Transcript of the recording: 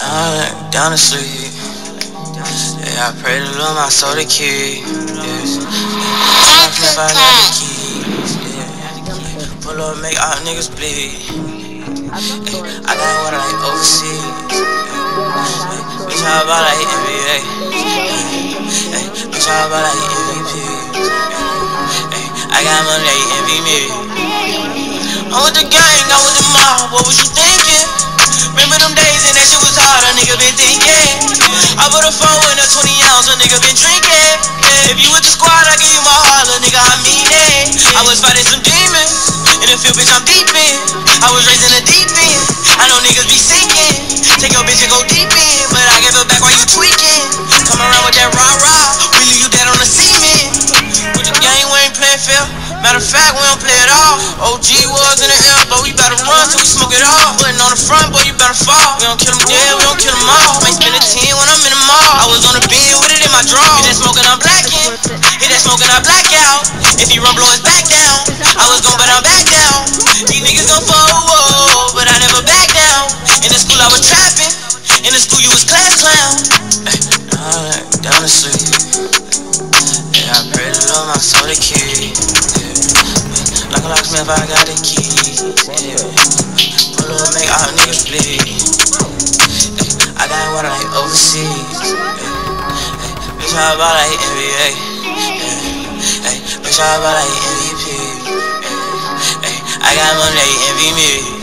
Down to sleep. Yeah, I pray to Lord my soul to keep. Yeah, if I got the keys. Yeah, pull up, make all niggas bleed. I got water like overseas. Bitch, how about like NBA? Bitch, how about like MVP? I got money like envy me. I'm with the gang, I'm with the mob. What was you thinking? Remember them days and that shit was hard, a nigga been thinking. I put a phone in a 20 ounce, a nigga been drinking. If you with the squad, I give you my heart, little nigga, I mean it. I was fighting some demons, in the field, bitch, I'm deep in. I was raised in the deep end, I know niggas be sinking. Take your bitch and go deep in, but I give her back while you tweaking. Come around with that rah-rah, we leave you dead on the cement. With the gang, we ain't playing fair. Matter of fact, we don't play it all. OG was in the air, but we better run till we smoke it all. Putting on the front, boy, you better fall. We don't kill them dead, we don't kill them all. Might spend a 10 when I'm in the mall. I was on the bed with it in my draw. Hit that smoking, I'm blacking. Hit that smoking, I black out. If he run, blow his back down. I was gon' but I'm back down. These niggas gon' fall, but I never back down. In the school, I was trapping. In the school, you was class clown. Down to sleep. Yeah, I pray to Lord my soul to keep. Like a locksmith, I got the keys. Yeah. Pull up, make all niggas bleed. I got water like overseas. Bitch, how about like NBA? Bitch, how about like MVP? I got money, they envy me.